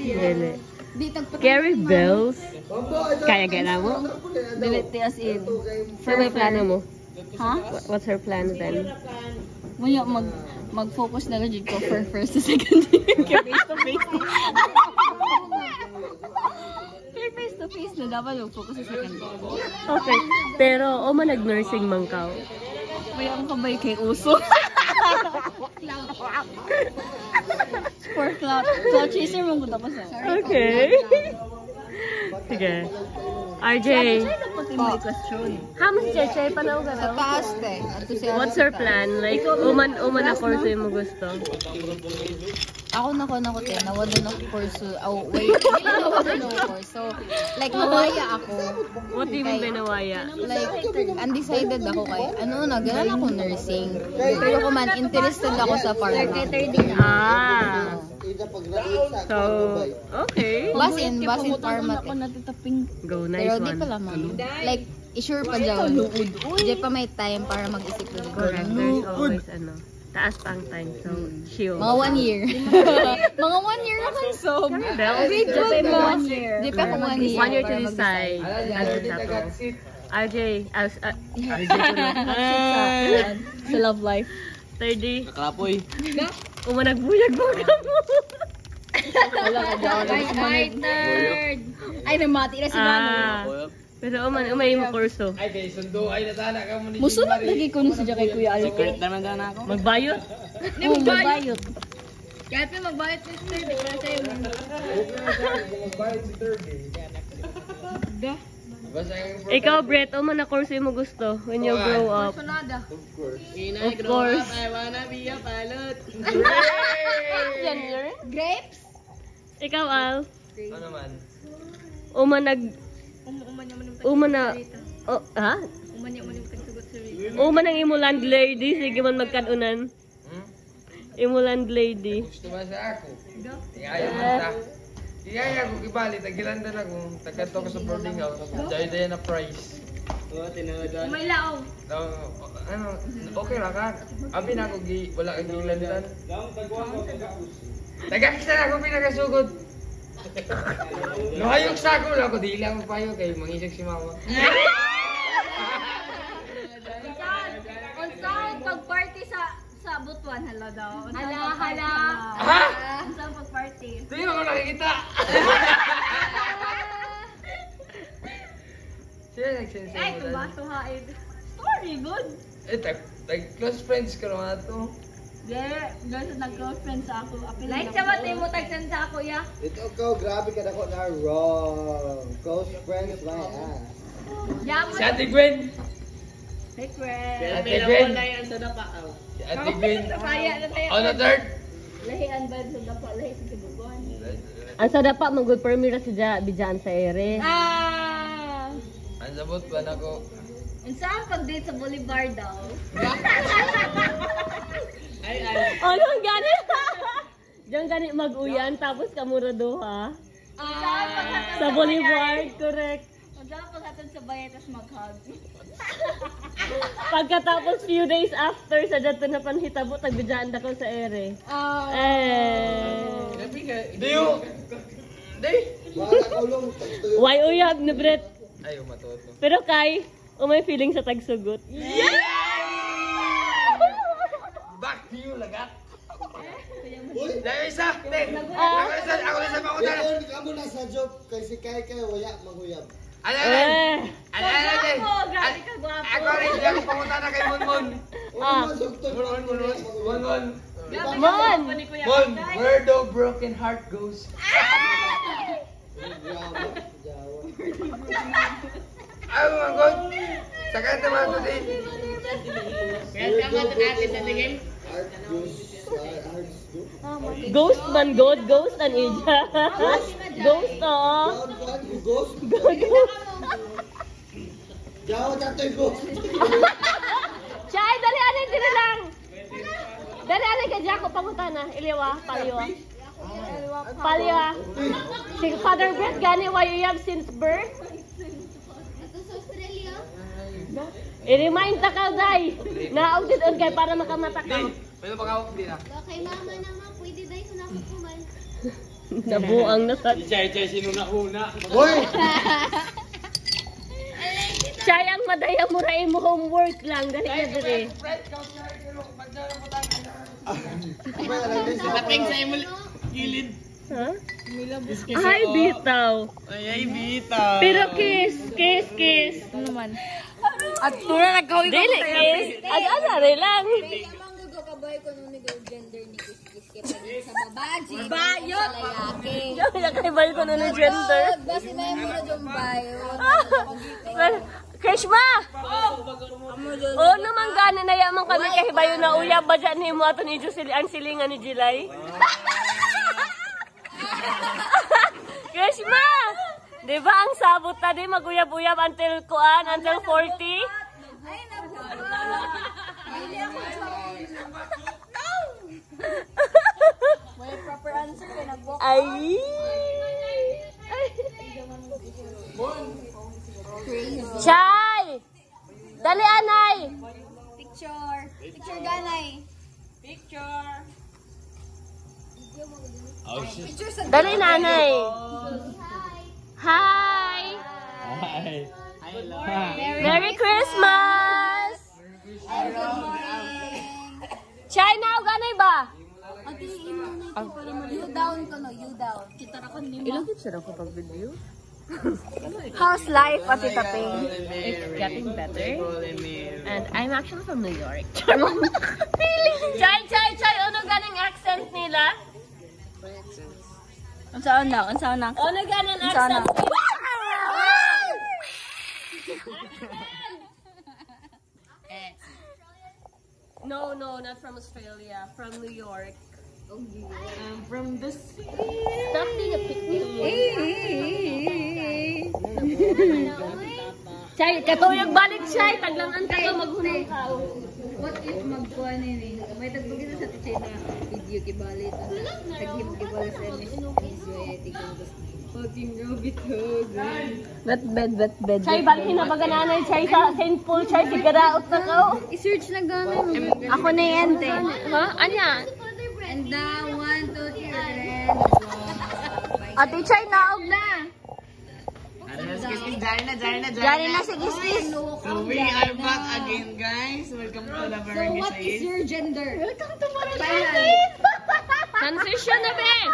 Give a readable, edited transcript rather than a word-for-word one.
Dili. Carry bells. Kaya gana mo? Biliti as in. So may plano mo? Ha? What's her plan then? Maya mag-focus na lang ko for first to second year. Face to face. Face to face na dapat mag-focus sa second year. Okay. Pero o man nag-nursing man ka? Maya ang kabay kay Uso. For cloud chaser mong gusto ko sa. Okay. Sige. RJ. Hamas Cheche panaw ka raw? Taas te. What's her plan? Like, uman na course mo gusto? Ako na te, nawala na course. Oh, wait. Nawala na course. So, like, nawaya ako. What do you mean by nawaya? Like, undecided ako kay, ganun ako nursing. Pero kung man, interested ako sa pharma. Ah. So, okay. Basin pharma. Go, nice pero one. di pa lamang. Like, sure pa dyan. Di pa may time para mag-isip ko. Correct. There's always taas pa ang time. So, chill. Mga 1 year. Mga 1 year ako. So, Di pa 1 year. Di pa 1 year. 1 year to decide. RJ, sa love life. 30. Kakapoy. Nagbuyag mo ka mo. Wala ka dyan. Ay, nerd! Ay, namati na si Mano. Pero umay mo kurso. Ay, kay sundo. Ay, natana ka mo ni Musunod lagi ko nun siya kay Kuya Alfred. Secret naman daw na ako. Magbayot? Hindi, magbayot. Kaya pa magbayot si Third. Kaya sa'yo mo. Magbayad si Third eh. Ikaw, Brett, na kurso mo gusto when you grow up? Of course. Of course. I wanna be a pilot. Grapes? Ikaw, Al? Ano man? Uman ang imo landlady, sige man magkanunan. Imo landlady. Gusto ba sa ako? Ayaw man ta. Iyaya ko gibalit, tagilandan ako. Tagadto ko sa boarding house. Dahil na price. May lao. Okay lang ka. Abi na ako wala kang gilandan. Tagakita na ako pinakasugod. Luhayog sa ako lang ako, di lang ako payo kay mangisag si mama. Unsaon pag-party sa Butuan hala daw. Hala. Ha? Unsaon pag-party? Ito yung ako nakikita. Sila nagsensay mo Ay, tubaso haid. Story good. Close friends ka naman ito. Dahil nag-close friends sa ako. Like sa matay mo tagsan sa ako, ya? Ito ko, grabe ka na ko na wrong. Close friends, my ass. Si Ate Gwen. Hey, Gwen. Ate Gwen. sa dapa. Si Ate Gwen. Saya na tayo. On the third. Lahian ba sa dapa? Lahi sa kibuguan. Ang sadapa, mag-good permira sa Bijan sa ere. Ang sabot ba na ko? Saan pag-date sa Bolivar daw? Ano ang gani? Diyan gani mag-uyan, tapos kamurado ha? Sa Boulevard, correct. Saan pag-hatod sa bayan, tapos mag-hug? Pagkatapos few days after, sa dato na panhitabo, tagbidaan ko sa ere. Diyo! Di! Why uyab ni Brett? Ayaw matuto. Pero kay, may feeling sa tagsugot. Yeah! Back to you, lagat! Dahil isa! Ako isa pa ko dala! Ikaw, ikaw mo na sa job. Kasi kay waya, maguyab. Ano? Ako rin, hindi ako pamunta na kay Monmon. Mon, where the broken heart goes. Ay, mga God! Sakit naman ito din. Ghost man God, ghost an ija. Ghost Ghost? Jawa tatoy ghost. Chay, dali alay din lang. Dali alay ka dyan ko pangutana. Iliwa, paliwa. Paliwa. Si Father Brett gani why you have since birth? I-remind ta ka, day. Na-audit on kay para makamata ka. Pwede pa kawag din ah. Kay mama naman, pwede dahil sa nakukuman. Nabuang na sa... Chay, sino na una? Boy! Chay, ang madaya mo rin mo homework lang. Dali ka dali. Dating sa imo gilid. Ha? Ay, bitaw. Ay, bitaw. Pero kiss. Ano naman? At tura nagkawin ko. Dili, kiss. Ano rin lang. Sa babaji. Bayot. Sa layaki. Yung nakaibal ko na ng gender. Basi may mo na yung bayot. Krishma! Oo naman gani na yaman kami kahibayo na uyab ba dyan ni mo ato ni Jusili ang silingan ni July? Krishma! Di ba ang sabot na di maguyab-uyab until 40? Ay, nabuka. Hindi ako may proper answer kay nag-walk. Ay! Chay! Dali, anay! Picture ganay. Picture sa Dali, nanay! Hi! Merry Christmas! Good morning. Chay, now ganay ba? Ati, you down ko no, you down. Kita ra kon nimo. Ilang tips na ako pag video? How's life, Ati Tape? It's getting better. And I'm actually from New York. Chay! Ano ganing accent nila? Unsaon na? Ano ganing accent nila? No, not from Australia. From New York. From the sea. Stop being a pick-me. Chay, katuyag balik, Chay. Taglangan ka ka, maghunong ka. What if magkuha nini? May tagbagin sa teacher na video kibalit. Taghip kibalit sa MS. Fucking rabbit hole. Wet bed. Chay, balhin na baga nanay, Chay, sa St. Paul, Chay, sigaraot na ka. I-search na gano'n. Ako na yan, te. Ha? Anya? And now, 1, 2, 3, Ate Chay, naog na. Diyan na si Kiskis. So we are back again, guys. Welcome to the So what is your gender? Welcome to Transition na, be!